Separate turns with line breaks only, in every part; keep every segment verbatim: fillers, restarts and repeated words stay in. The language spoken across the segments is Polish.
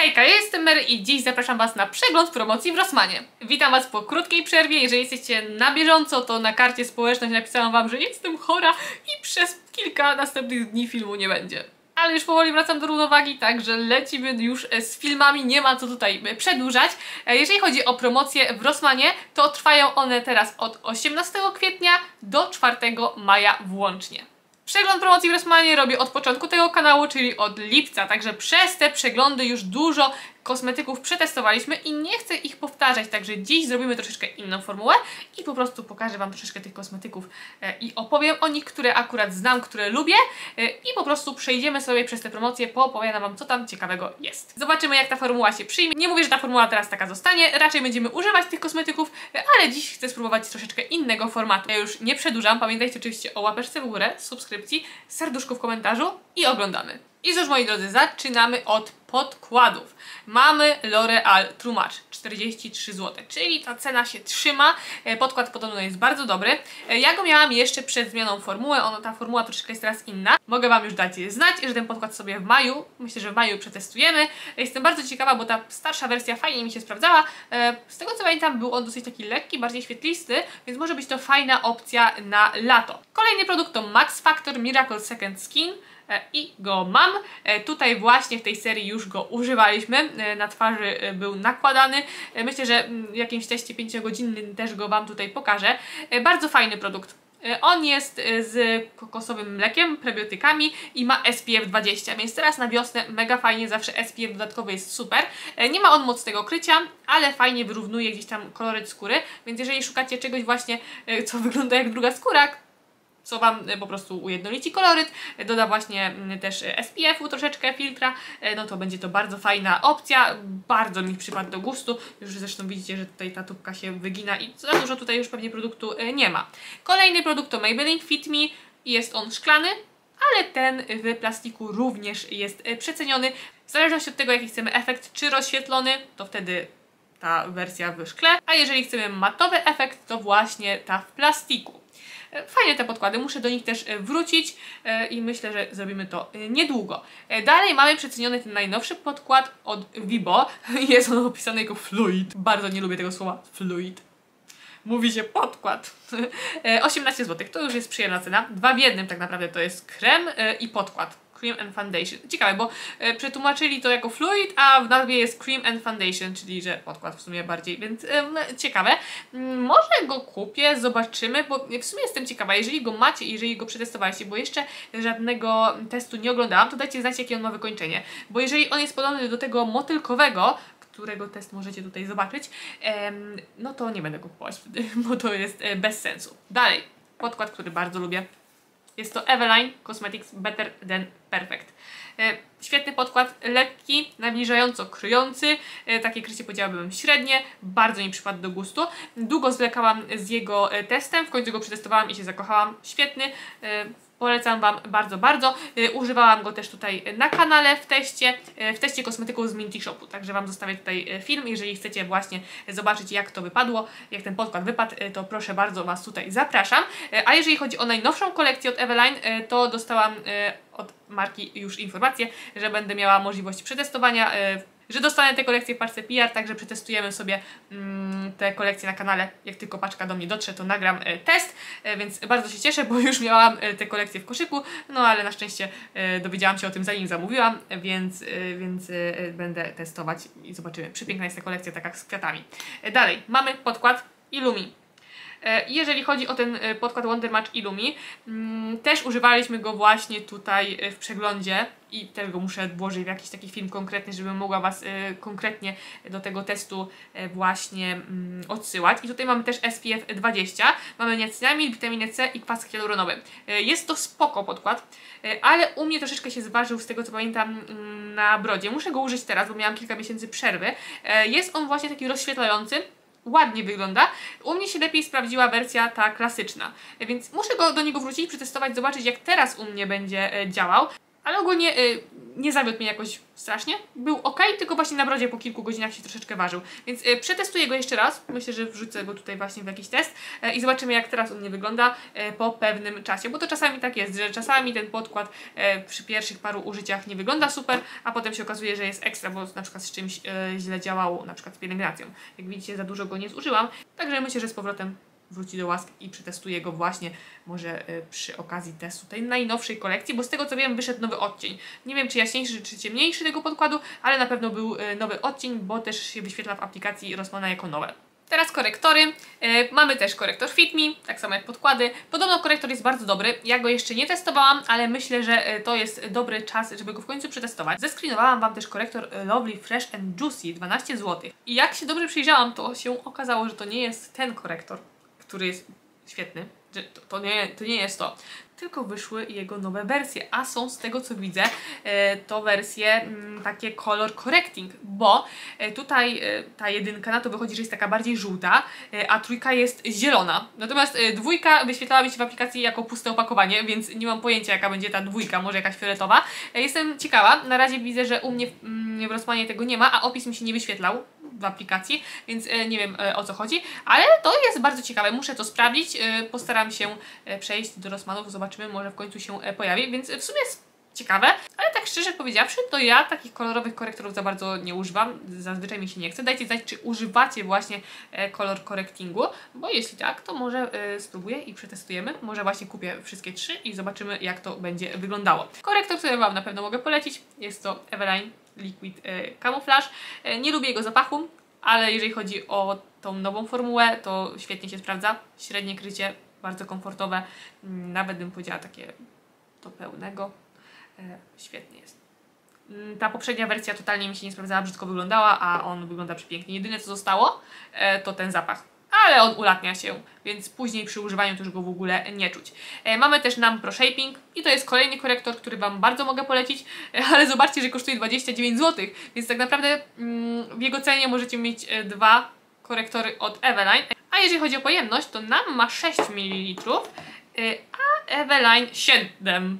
Hejka, ja jestem Mary i dziś zapraszam Was na przegląd promocji w Rossmanie. Witam Was po krótkiej przerwie. Jeżeli jesteście na bieżąco, to na karcie społecznej napisałam Wam, że jestem chora i przez kilka następnych dni filmu nie będzie. Ale już powoli wracam do równowagi, także lecimy już z filmami, nie ma co tutaj przedłużać. Jeżeli chodzi o promocje w Rossmanie, to trwają one teraz od osiemnastego kwietnia do czwartego maja włącznie. Przegląd promocji w Rossmanie robię od początku tego kanału, czyli od lipca, także przez te przeglądy już dużo kosmetyków przetestowaliśmy i nie chcę ich powtarzać, także dziś zrobimy troszeczkę inną formułę i po prostu pokażę Wam troszeczkę tych kosmetyków e, i opowiem o nich, które akurat znam, które lubię e, i po prostu przejdziemy sobie przez te promocje, poopowiadam Wam, co tam ciekawego jest. Zobaczymy, jak ta formuła się przyjmie. Nie mówię, że ta formuła teraz taka zostanie, raczej będziemy używać tych kosmetyków, e, ale dziś chcę spróbować troszeczkę innego formatu. Ja już nie przedłużam, pamiętajcie oczywiście o łapeczce w górę, subskrypcji, serduszku w komentarzu i oglądamy. I cóż, moi drodzy, zaczynamy od podkładów. Mamy L'Oreal True Match czterdzieści trzy złote, czyli ta cena się trzyma. Podkład podobno jest bardzo dobry. Ja go miałam jeszcze przed zmianą formuły, ono, ta formuła troszeczkę jest teraz inna. Mogę Wam już dać znać, że ten podkład sobie w maju, myślę, że w maju przetestujemy. Jestem bardzo ciekawa, bo ta starsza wersja fajnie mi się sprawdzała. Z tego co pamiętam, był on dosyć taki lekki, bardziej świetlisty, więc może być to fajna opcja na lato. Kolejny produkt to Max Factor Miracle Second Skin. I go mam. Tutaj właśnie w tej serii już go używaliśmy. Na twarzy był nakładany. Myślę, że w jakimś teście pięciogodzinnym też go Wam tutaj pokażę. Bardzo fajny produkt. On jest z kokosowym mlekiem, prebiotykami i ma S P F dwadzieścia, więc teraz na wiosnę mega fajnie, zawsze S P F dodatkowy jest super. Nie ma on mocnego krycia, ale fajnie wyrównuje gdzieś tam koloryt skóry, więc jeżeli szukacie czegoś właśnie, co wygląda jak druga skóra, co Wam po prostu ujednolici koloryt, doda właśnie też S P F u troszeczkę filtra, no to będzie to bardzo fajna opcja, bardzo mi przypadł do gustu, już zresztą widzicie, że tutaj ta tubka się wygina i za dużo tutaj już pewnie produktu nie ma. Kolejny produkt to Maybelline Fit Me, jest on szklany, ale ten w plastiku również jest przeceniony, w zależności od tego, jaki chcemy efekt, czy rozświetlony, to wtedy ta wersja w szkle, a jeżeli chcemy matowy efekt, to właśnie ta w plastiku. Fajne te podkłady, muszę do nich też wrócić i myślę, że zrobimy to niedługo. Dalej mamy przeceniony ten najnowszy podkład od Vibo. Jest on opisany jako fluid. Bardzo nie lubię tego słowa fluid. Mówi się podkład. osiemnaście złotych, to już jest przyjemna cena. Dwa w jednym tak naprawdę to jest krem i podkład. Cream and Foundation. Ciekawe, bo e, przetłumaczyli to jako fluid, a w nazwie jest Cream and Foundation, czyli że podkład w sumie bardziej, więc e, ciekawe. Może go kupię, zobaczymy, bo w sumie jestem ciekawa, jeżeli go macie, jeżeli go przetestowaliście, bo jeszcze żadnego testu nie oglądałam, to dajcie znać, jakie on ma wykończenie. Bo jeżeli on jest podobny do tego motylkowego, którego test możecie tutaj zobaczyć, e, no to nie będę go kupować wtedy, bo to jest e, bez sensu. Dalej, podkład, który bardzo lubię. Jest to Eveline Cosmetics Better Than Perfect. E, świetny podkład, lekki, nawilżająco kryjący, e, takie krycie powiedziałabym średnie, bardzo mi przypadł do gustu. Długo zwlekałam z jego e, testem, w końcu go przetestowałam i się zakochałam. Świetny, e, polecam Wam bardzo, bardzo. E, używałam go też tutaj na kanale w teście, e, w teście kosmetyków z Minty Shopu, także Wam zostawię tutaj film, jeżeli chcecie właśnie zobaczyć, jak to wypadło, jak ten podkład wypadł, e, to proszę bardzo Was tutaj zapraszam. E, a jeżeli chodzi o najnowszą kolekcję od Eveline, e, to dostałam e, od marki już informację, że będę miała możliwość przetestowania, e, że dostanę te kolekcje w parce P R, także przetestujemy sobie mm, te kolekcje na kanale. Jak tylko paczka do mnie dotrze, to nagram e, test, e, więc bardzo się cieszę, bo już miałam e, te kolekcje w koszyku, no ale na szczęście e, dowiedziałam się o tym, zanim zamówiłam, więc, e, więc e, będę testować i zobaczymy. Przepiękna jest ta kolekcja, taka z kwiatami. E, dalej, mamy podkład Illumi. Jeżeli chodzi o ten podkład Wonder Match Illumi, też używaliśmy go właśnie tutaj w przeglądzie i też go muszę włożyć w jakiś taki film konkretny, żebym mogła Was konkretnie do tego testu właśnie odsyłać. I tutaj mamy też S P F dwadzieścia, mamy niacinamid, witaminę C i kwas hialuronowy. Jest to spoko podkład, ale u mnie troszeczkę się zważył, z tego co pamiętam, na brodzie. Muszę go użyć teraz, bo miałam kilka miesięcy przerwy. Jest on właśnie taki rozświetlający. Ładnie wygląda. U mnie się lepiej sprawdziła wersja ta klasyczna, więc muszę go do niego wrócić, przetestować, zobaczyć, jak teraz u mnie będzie działał. ale ogólnie y, nie zawiódł mnie jakoś strasznie. Był ok, tylko właśnie na brodzie po kilku godzinach się troszeczkę ważył. Więc y, przetestuję go jeszcze raz. Myślę, że wrzucę go tutaj właśnie w jakiś test y, i zobaczymy, jak teraz u mnie wygląda y, po pewnym czasie. Bo to czasami tak jest, że czasami ten podkład y, przy pierwszych paru użyciach nie wygląda super, a potem się okazuje, że jest ekstra, bo na przykład z czymś y, źle działało, na przykład z pielęgnacją. Jak widzicie, za dużo go nie zużyłam. Także myślę, że z powrotem wróci do łask i przetestuję go właśnie może y, przy okazji testu tej najnowszej kolekcji, bo z tego co wiem wyszedł nowy odcień. Nie wiem czy jaśniejszy czy ciemniejszy tego podkładu, ale na pewno był y, nowy odcień, bo też się wyświetla w aplikacji Rossmana jako nowe. Teraz korektory. Yy, mamy też korektor Fit Me, tak samo jak podkłady. Podobno korektor jest bardzo dobry. Ja go jeszcze nie testowałam, ale myślę, że yy, to jest dobry czas, żeby go w końcu przetestować. Zescreenowałam Wam też korektor Lovely Fresh and Juicy, dwanaście złotych. I jak się dobrze przyjrzałam, to się okazało, że to nie jest ten korektor, który jest świetny, że to, to, nie, to nie jest to, tylko wyszły jego nowe wersje, a są z tego co widzę e, to wersje m, takie color correcting, bo e, tutaj e, ta jedynka na to wychodzi, że jest taka bardziej żółta, e, a trójka jest zielona. Natomiast e, dwójka wyświetlała mi się w aplikacji jako puste opakowanie, więc nie mam pojęcia jaka będzie ta dwójka, może jakaś fioletowa. E, jestem ciekawa, na razie widzę, że u mnie w, m, w Rossmanie tego nie ma, a opis mi się nie wyświetlał w aplikacji, więc e, nie wiem e, o co chodzi, ale to jest bardzo ciekawe, muszę to sprawdzić, e, postaram się e, przejść do Rossmanów, zobaczymy, może w końcu się e, pojawi, więc w sumie jest ciekawe, ale tak szczerze powiedziawszy, to ja takich kolorowych korektorów za bardzo nie używam, zazwyczaj mi się nie chce. Dajcie znać, czy używacie właśnie e, kolor correctingu, bo jeśli tak, to może e, spróbuję i przetestujemy, może właśnie kupię wszystkie trzy i zobaczymy jak to będzie wyglądało. Korektor, który Wam na pewno mogę polecić, jest to Eveline Liquid e, Camouflage. E, nie lubię jego zapachu, ale jeżeli chodzi o tą nową formułę, to świetnie się sprawdza. Średnie krycie, bardzo komfortowe, nawet bym powiedziała takie do pełnego. E, świetnie jest. Ta poprzednia wersja totalnie mi się nie sprawdzała, brzydko wyglądała, a on wygląda przepięknie. Jedyne co zostało, e, to ten zapach. Ale on ulatnia się, więc później przy używaniu to już go w ogóle nie czuć. E, mamy też Nam Pro Shaping i to jest kolejny korektor, który Wam bardzo mogę polecić, e, ale zobaczcie, że kosztuje dwadzieścia dziewięć złotych, więc tak naprawdę mm, w jego cenie możecie mieć e, dwa korektory od Eveline. A jeżeli chodzi o pojemność, to Nam ma sześć mililitrów, e, a Eveline siedem.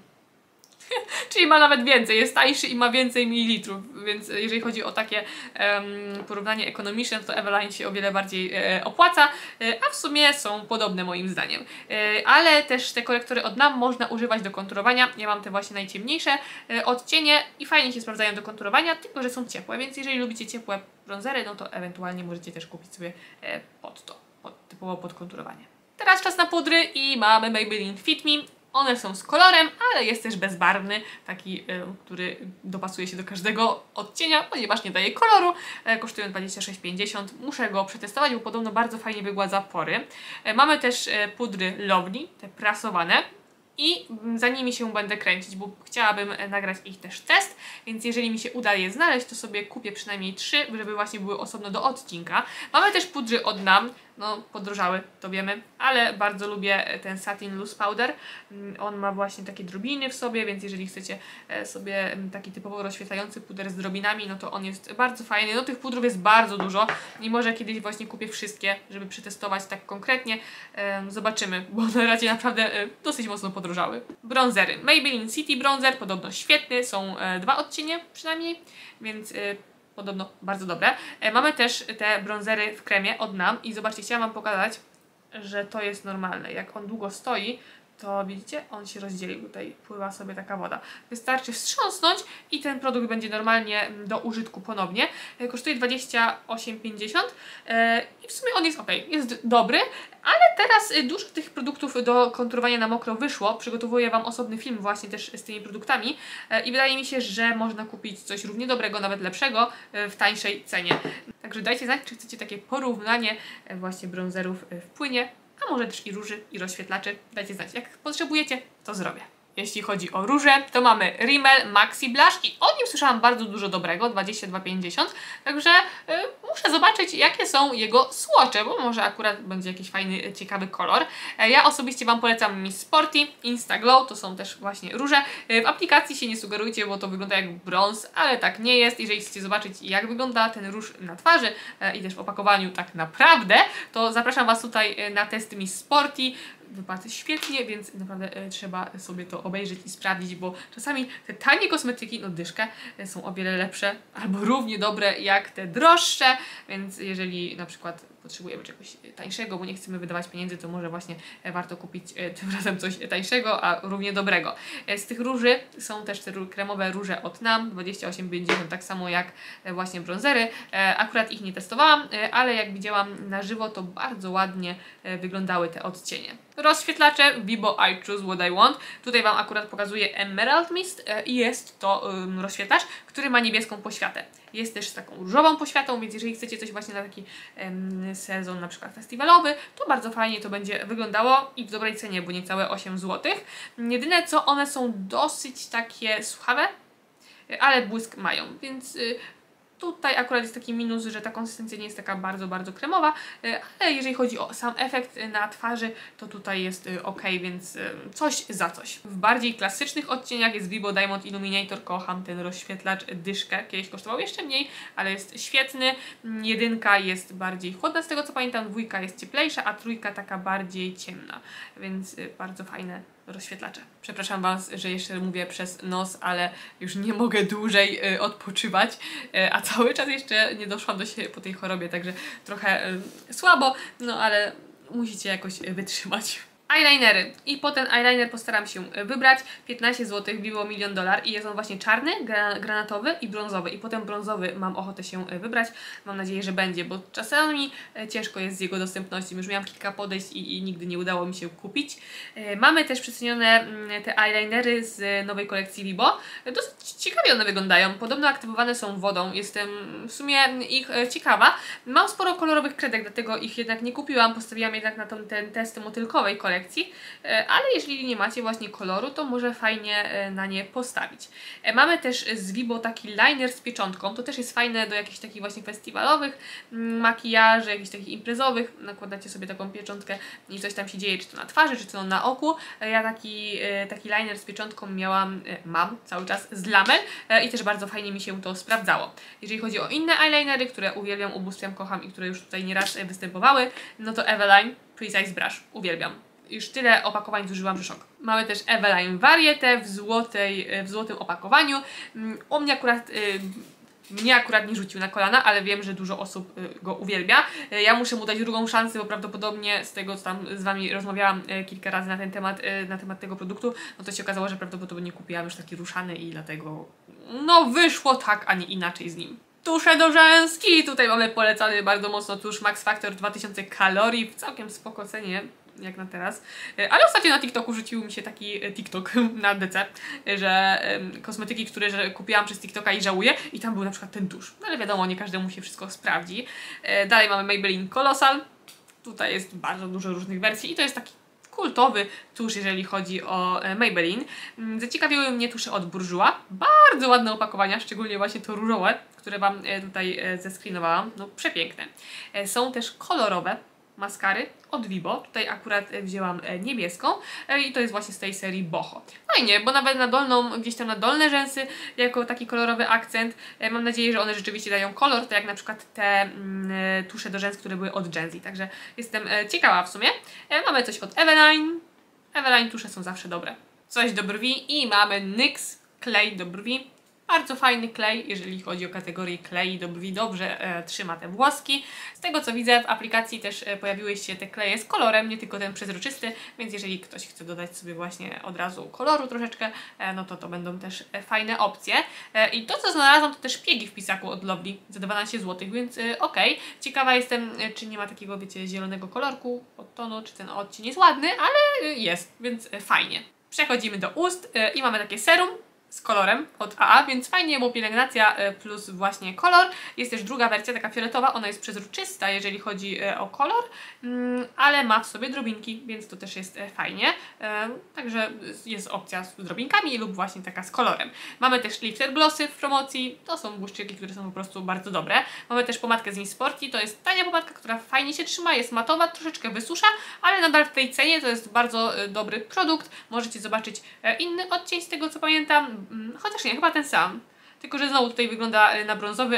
Czyli ma nawet więcej, jest tańszy i ma więcej mililitrów, więc jeżeli chodzi o takie um, porównanie ekonomiczne, to Eveline się o wiele bardziej e, opłaca, e, a w sumie są podobne moim zdaniem. E, ale też te korektory od Nam można używać do konturowania. Ja mam te właśnie najciemniejsze e, odcienie i fajnie się sprawdzają do konturowania, tylko że są ciepłe, więc jeżeli lubicie ciepłe bronzery, no to ewentualnie możecie też kupić sobie e, pod to, pod, typowo pod konturowanie. Teraz czas na pudry i mamy Maybelline Fit Me. One są z kolorem, ale jest też bezbarwny, taki, y, który dopasuje się do każdego odcienia, ponieważ nie daje koloru. E, kosztują dwadzieścia sześć pięćdziesiąt. Muszę go przetestować, bo podobno bardzo fajnie wygładza pory. E, mamy też e, pudry Lovely, te prasowane. I za nimi się będę kręcić, bo chciałabym nagrać ich też test, więc jeżeli mi się uda je znaleźć, to sobie kupię przynajmniej trzy, żeby właśnie były osobno do odcinka. Mamy też pudry od Nam, no podrożały, to wiemy, ale bardzo lubię ten Satin Loose Powder. On ma właśnie takie drobiny w sobie, więc jeżeli chcecie sobie taki typowo rozświetlający puder z drobinami, no to on jest bardzo fajny. No tych pudrów jest bardzo dużo i może kiedyś właśnie kupię wszystkie, żeby przetestować tak konkretnie. Zobaczymy, bo na razie naprawdę dosyć mocno podrożały. Bronzery. Maybelline City Bronzer, podobno świetny, są dwa odcienie przynajmniej, więc podobno bardzo dobre. E, mamy też te bronzery w kremie od Nam i zobaczcie, chciałam Wam pokazać, że to jest normalne. Jak on długo stoi, to widzicie, on się rozdzielił, tutaj pływa sobie taka woda. Wystarczy wstrząsnąć i ten produkt będzie normalnie do użytku ponownie. E, kosztuje dwadzieścia osiem pięćdziesiąt e, i w sumie on jest ok, jest dobry, ale teraz e, dużo tych produktów do konturowania na mokro wyszło. Przygotowuję Wam osobny film właśnie też z tymi produktami e, i wydaje mi się, że można kupić coś równie dobrego, nawet lepszego e, w tańszej cenie. Także dajcie znać, czy chcecie takie porównanie e, właśnie bronzerów e, w płynie, a może też i róży, i rozświetlaczy. Dajcie znać, jak potrzebujecie, to zrobię. Jeśli chodzi o róże, to mamy Rimmel Maxi Blush i o nim słyszałam bardzo dużo dobrego, dwadzieścia dwa pięćdziesiąt, także y, muszę zobaczyć, jakie są jego słocze, bo może akurat będzie jakiś fajny, ciekawy kolor. E, ja osobiście Wam polecam Miss Sporty, Insta Glow, to są też właśnie róże. E, w aplikacji się nie sugerujcie, bo to wygląda jak brąz, ale tak nie jest. Jeżeli chcecie zobaczyć, jak wygląda ten róż na twarzy e, i też w opakowaniu tak naprawdę, to zapraszam Was tutaj na test Miss Sporty. wypadł świetnie, więc naprawdę e, trzeba sobie to obejrzeć i sprawdzić, bo czasami te tanie kosmetyki, no dyszkę, e, są o wiele lepsze albo równie dobre jak te droższe, więc jeżeli na przykład potrzebujemy czegoś tańszego, bo nie chcemy wydawać pieniędzy, to może właśnie e, warto kupić e, tym razem coś tańszego, a równie dobrego. E, z tych róży są też te kremowe róże od Nam, dwadzieścia osiem pięćdziesiąt, tak samo jak e, właśnie bronzery. E, akurat ich nie testowałam, e, ale jak widziałam na żywo, to bardzo ładnie e, wyglądały te odcienie. Rozświetlacze Vibo I Choose What I Want. Tutaj Wam akurat pokazuję Emerald Mist e, i jest to um, rozświetlacz, który ma niebieską poświatę. Jest też z taką różową poświatą, więc jeżeli chcecie coś właśnie na taki um, sezon na przykład festiwalowy, to bardzo fajnie to będzie wyglądało i w dobrej cenie, bo niecałe osiem złotych. Jedyne co, one są dosyć takie suchawe, ale błysk mają, więc y, tutaj akurat jest taki minus, że ta konsystencja nie jest taka bardzo, bardzo kremowa, ale jeżeli chodzi o sam efekt na twarzy, to tutaj jest ok, więc coś za coś. W bardziej klasycznych odcieniach jest Vibo Diamond Illuminator. Kocham ten rozświetlacz dyszkę. Kiedyś kosztował jeszcze mniej, ale jest świetny. Jedynka jest bardziej chłodna z tego co pamiętam, dwójka jest cieplejsza, a trójka taka bardziej ciemna, więc bardzo fajne rozświetlacze. Przepraszam Was, że jeszcze mówię przez nos, ale już nie mogę dłużej y, odpoczywać, y, a cały czas jeszcze nie doszłam do siebie po tej chorobie, także trochę y, słabo, no ale musicie jakoś wytrzymać. Eyelinery. I po ten eyeliner postaram się wybrać. piętnaście złotych, Vibo Milion Dolar i jest on właśnie czarny, gra, granatowy i brązowy. I potem brązowy mam ochotę się wybrać. Mam nadzieję, że będzie, bo czasami ciężko jest z jego dostępnością. Już miałam kilka podejść i, i nigdy nie udało mi się kupić. Mamy też przecenione te eyelinery z nowej kolekcji Vibo. Dosyć ciekawie one wyglądają. Podobno aktywowane są wodą. Jestem w sumie ich ciekawa. Mam sporo kolorowych kredek, dlatego ich jednak nie kupiłam. Postawiłam jednak na ten, ten test motylkowej kolekcji. Ale jeżeli nie macie właśnie koloru, to może fajnie na nie postawić. Mamy też z Vibo taki liner z pieczątką, to też jest fajne do jakichś takich właśnie festiwalowych makijaży, jakichś takich imprezowych, nakładacie sobie taką pieczątkę i coś tam się dzieje, czy to na twarzy, czy to na oku. Ja taki, taki liner z pieczątką miałam, mam cały czas z Lamel i też bardzo fajnie mi się to sprawdzało. Jeżeli chodzi o inne eyelinery, które uwielbiam, ubóstwiam, kocham i które już tutaj nieraz występowały, no to Eveline Precise Brush, uwielbiam. Już tyle opakowań zużyłam, że szok. Mamy też Eveline Varieté w, złotej, w złotym opakowaniu. U mnie akurat, y, mnie akurat nie rzucił na kolana, ale wiem, że dużo osób y, go uwielbia. Y, ja muszę mu dać drugą szansę, bo prawdopodobnie z tego, co tam z Wami rozmawiałam y, kilka razy na ten temat, y, na temat tego produktu, no to się okazało, że prawdopodobnie kupiłam już taki ruszany i dlatego no wyszło tak, a nie inaczej z nim. Tusze do rzęski. Tutaj mamy polecany bardzo mocno tusz Max Factor dwa tysiące kalorii w całkiem spoko cenie, jak na teraz. Ale ostatnio na TikToku rzucił mi się taki TikTok na D C, że um, kosmetyki, które że kupiłam przez TikToka i żałuję, i tam był na przykład ten tusz. No ale wiadomo, nie każdemu się wszystko sprawdzi. E, dalej mamy Maybelline Colossal. Tutaj jest bardzo dużo różnych wersji i to jest taki kultowy tusz, jeżeli chodzi o Maybelline. Zaciekawiły mnie tusze od Bourjois. Bardzo ładne opakowania, szczególnie właśnie to różowe, które Wam tutaj zescreenowałam. No przepiękne. Są też kolorowe maskary od Vibo. Tutaj akurat wzięłam niebieską i to jest właśnie z tej serii Boho. Fajnie, bo nawet na dolną, gdzieś tam na dolne rzęsy jako taki kolorowy akcent. Mam nadzieję, że one rzeczywiście dają kolor, tak jak na przykład te mm, tusze do rzęs, które były od Gen Z. Także jestem ciekawa w sumie. Mamy coś od Eveline. Eveline tusze są zawsze dobre. Coś do brwi i mamy N Y X klej do brwi. Bardzo fajny klej, jeżeli chodzi o kategorię klei do brwi, dobrze e, trzyma te włoski. Z tego co widzę, w aplikacji też e, pojawiły się te kleje z kolorem, nie tylko ten przezroczysty, więc jeżeli ktoś chce dodać sobie właśnie od razu koloru troszeczkę, e, no to to będą też e, fajne opcje. E, I to co znalazłam, to też szpiegi w pisaku od Lovely za dwanaście złotych, więc e, okej. Okay. Ciekawa jestem, e, czy nie ma takiego, wiecie, zielonego kolorku od tonu, czy ten odcień jest ładny, ale e, jest, więc e, fajnie. Przechodzimy do ust e, i mamy takie serum z kolorem od A A, więc fajnie, bo pielęgnacja plus właśnie kolor. Jest też druga wersja, taka fioletowa, ona jest przezroczysta, jeżeli chodzi o kolor, ale ma w sobie drobinki, więc to też jest fajnie. Także jest opcja z drobinkami lub właśnie taka z kolorem. Mamy też lifter glossy w promocji, to są błyszczyki, które są po prostu bardzo dobre. Mamy też pomadkę z Insporti, to jest tania pomadka, która fajnie się trzyma, jest matowa, troszeczkę wysusza, ale nadal w tej cenie to jest bardzo dobry produkt. Możecie zobaczyć inny odcień z tego co pamiętam, chociaż nie, chyba ten sam. Tylko że znowu tutaj wygląda na brązowy, a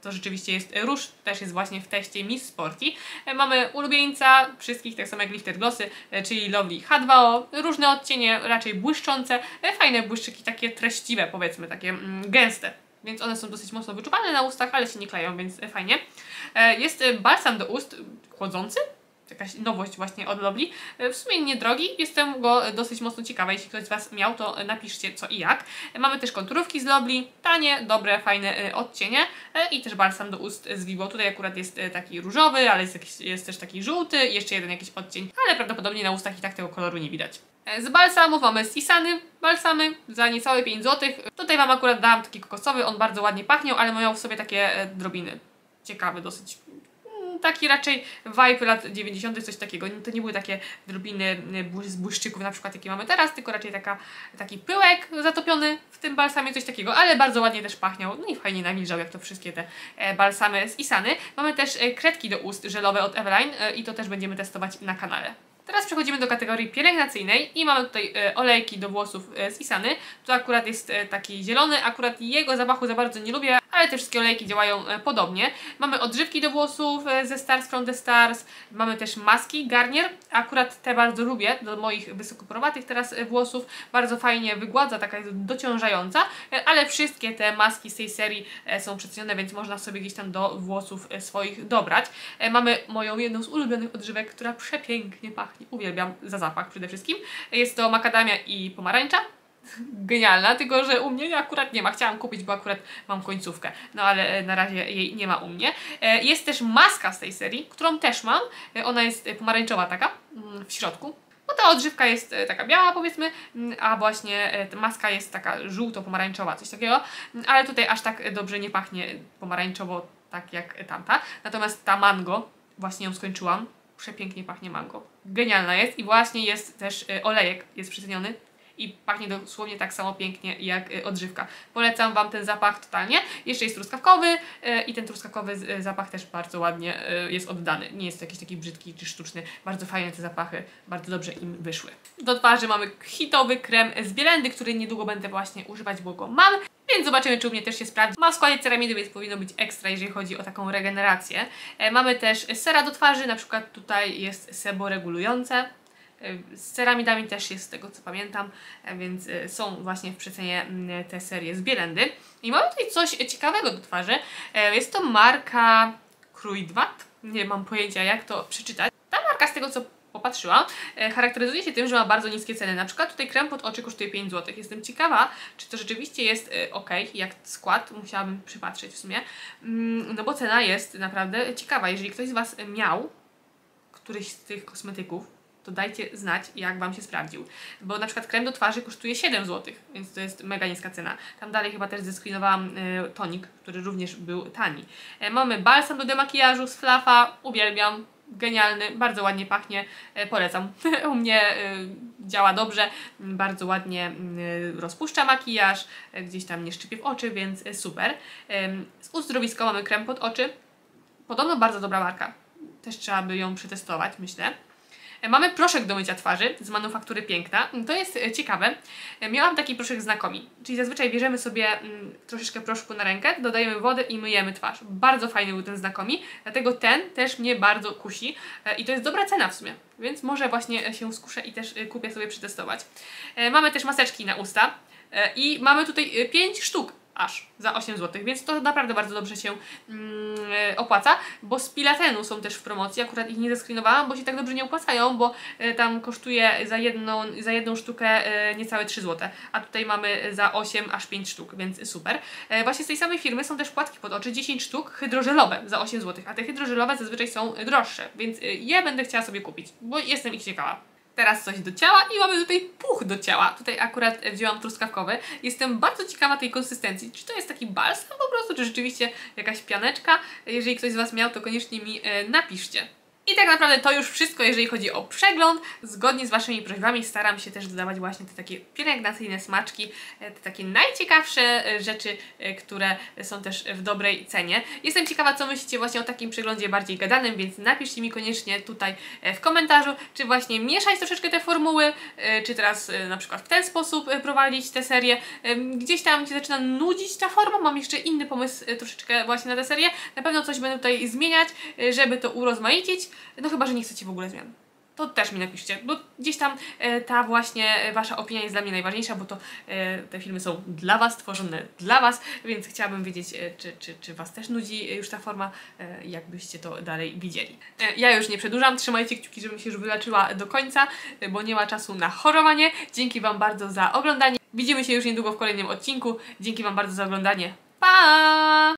to rzeczywiście jest róż, też jest właśnie w teście Miss Sporty. Mamy ulubieńca wszystkich, tak samo jak Lifted Glossy, czyli Lovely H dwa O, różne odcienie, raczej błyszczące, fajne błyszczyki, takie treściwe powiedzmy, takie mm, gęste. Więc one są dosyć mocno wyczuwane na ustach, ale się nie kleją, więc fajnie. Jest balsam do ust chłodzący. Jakaś nowość właśnie od Lovely. W sumie niedrogi, jestem go dosyć mocno ciekawa. Jeśli ktoś z Was miał, to napiszcie co i jak. Mamy też konturówki z Lovely, tanie, dobre, fajne odcienie i też balsam do ust z Vivo. Tutaj akurat jest taki różowy, ale jest, jakiś, jest też taki żółty i jeszcze jeden jakiś odcień, ale prawdopodobnie na ustach i tak tego koloru nie widać. Z balsamów mamy Sisany balsamy za niecałe pięć złotych. Tutaj Wam akurat dałam taki kokosowy, on bardzo ładnie pachniał, ale miał w sobie takie drobiny. Ciekawy dosyć. Taki raczej vibe lat dziewięćdziesiątych, coś takiego. To nie były takie drobiny z błyszczyków na przykład, jakie mamy teraz, tylko raczej taka, taki pyłek zatopiony w tym balsamie, coś takiego, ale bardzo ładnie też pachniał. No i fajnie nawilżał, jak to wszystkie te balsamy z Isany. Mamy też kredki do ust żelowe od Eveline i to też będziemy testować na kanale. Teraz przechodzimy do kategorii pielęgnacyjnej i mamy tutaj e, olejki do włosów e, z Isany. Tu akurat jest e, taki zielony, akurat jego zapachu za bardzo nie lubię, ale te wszystkie olejki działają e, podobnie. Mamy odżywki do włosów e, ze Stars from the Stars, mamy też maski Garnier, akurat te bardzo lubię, do moich wysokoporowatych teraz e, włosów, bardzo fajnie wygładza, taka jest dociążająca, e, ale wszystkie te maski z tej serii e, są przecenione, więc można sobie gdzieś tam do włosów e, swoich dobrać. E, mamy moją jedną z ulubionych odżywek, która przepięknie pachnie. Uwielbiam za zapach przede wszystkim. Jest to makadamia i pomarańcza. Genialna, tylko że u mnie akurat nie ma. Chciałam kupić, bo akurat mam końcówkę. No ale na razie jej nie ma u mnie. Jest też maska z tej serii, którą też mam. Ona jest pomarańczowa taka w środku. No ta odżywka jest taka biała powiedzmy, a właśnie ta maska jest taka żółto-pomarańczowa, coś takiego. Ale tutaj aż tak dobrze nie pachnie pomarańczowo tak jak tamta. Natomiast ta mango, właśnie ją skończyłam. Przepięknie pachnie mango. Genialna jest i właśnie jest też y, olejek, jest przeceniony i pachnie dosłownie tak samo pięknie jak y, odżywka. Polecam Wam ten zapach totalnie. Jeszcze jest truskawkowy y, i ten truskawkowy y, zapach też bardzo ładnie y, jest oddany. Nie jest to jakiś taki brzydki czy sztuczny. Bardzo fajne te zapachy, bardzo dobrze im wyszły. Do twarzy mamy hitowy krem z Bielendy, który niedługo będę właśnie używać, bo go mam. Więc zobaczymy, czy u mnie też się sprawdzi. Ma w składzie ceramidy, więc powinno być ekstra, jeżeli chodzi o taką regenerację. E, mamy też sera do twarzy, na przykład tutaj jest sebo regulujące. E, z ceramidami też jest, z tego co pamiętam, e, więc e, są właśnie w przecenie m, te serie z Bielendy. I mamy tutaj coś ciekawego do twarzy. E, jest to marka Kruidvat. Nie mam pojęcia, jak to przeczytać. Ta marka, z tego co popatrzyłam, e, charakteryzuje się tym, że ma bardzo niskie ceny. Na przykład tutaj krem pod oczy kosztuje pięć złotych. Jestem ciekawa, czy to rzeczywiście jest e, ok, jak skład. Musiałabym przypatrzeć w sumie. Mm, no bo cena jest naprawdę ciekawa. Jeżeli ktoś z Was miał któryś z tych kosmetyków, to dajcie znać, jak Wam się sprawdził. Bo na przykład krem do twarzy kosztuje siedem złotych, więc to jest mega niska cena. Tam dalej chyba też zeskrinowałam e, tonik, który również był tani. E, mamy balsam do demakijażu z Flafa, uwielbiam. Genialny, bardzo ładnie pachnie, e, polecam. U mnie e, działa dobrze, bardzo ładnie e, rozpuszcza makijaż, e, gdzieś tam nie szczypie w oczy, więc e, super. E, z uzdrowiska mamy krem pod oczy. Podobno bardzo dobra marka. Też trzeba by ją przetestować, myślę. Mamy proszek do mycia twarzy z manufaktury Piękna. To jest ciekawe. Miałam taki proszek znakomi, czyli zazwyczaj bierzemy sobie mm, troszeczkę proszku na rękę, dodajemy wodę i myjemy twarz. Bardzo fajny był ten znakomi, dlatego ten też mnie bardzo kusi i to jest dobra cena w sumie, więc może właśnie się skuszę i też kupię sobie przetestować. Mamy też maseczki na usta i mamy tutaj pięć sztuk aż za osiem złotych, więc to naprawdę bardzo dobrze się mm, opłaca, bo z Pilatenu są też w promocji, akurat ich nie zeskrinowałam, bo się tak dobrze nie opłacają, bo y, tam kosztuje za jedną, za jedną sztukę y, niecałe trzy złote, a tutaj mamy za osiem aż pięć sztuk, więc super. Y, właśnie z tej samej firmy są też płatki pod oczy, dziesięć sztuk hydrożelowe za osiem złotych, a te hydrożelowe zazwyczaj są droższe, więc y, je będę chciała sobie kupić, bo jestem ich ciekawa. Teraz coś do ciała i mamy tutaj puch do ciała. Tutaj akurat wzięłam truskawkowy. Jestem bardzo ciekawa tej konsystencji. Czy to jest taki balsam po prostu, czy rzeczywiście jakaś pianeczka? Jeżeli ktoś z Was miał, to koniecznie mi e, napiszcie. I tak naprawdę to już wszystko, jeżeli chodzi o przegląd. Zgodnie z Waszymi prośbami staram się też dodawać właśnie te takie pielęgnacyjne smaczki, te takie najciekawsze rzeczy, które są też w dobrej cenie. Jestem ciekawa, co myślicie właśnie o takim przeglądzie bardziej gadanym, więc napiszcie mi koniecznie tutaj w komentarzu, czy właśnie mieszać troszeczkę te formuły, czy teraz na przykład w ten sposób prowadzić tę serię. Gdzieś tam się zaczyna nudzić ta forma, mam jeszcze inny pomysł troszeczkę właśnie na tę serię. Na pewno coś będę tutaj zmieniać, żeby to urozmaicić. No chyba, że nie chcecie w ogóle zmian. To też mi napiszcie, bo gdzieś tam e, ta właśnie Wasza opinia jest dla mnie najważniejsza, bo to e, te filmy są dla Was, tworzone dla Was, więc chciałabym wiedzieć, e, czy, czy, czy Was też nudzi już ta forma, e, jakbyście to dalej widzieli. E, ja już nie przedłużam, trzymajcie kciuki, żebym się już wyleczyła do końca, e, bo nie ma czasu na chorowanie. Dzięki Wam bardzo za oglądanie. Widzimy się już niedługo w kolejnym odcinku. Dzięki Wam bardzo za oglądanie. Pa!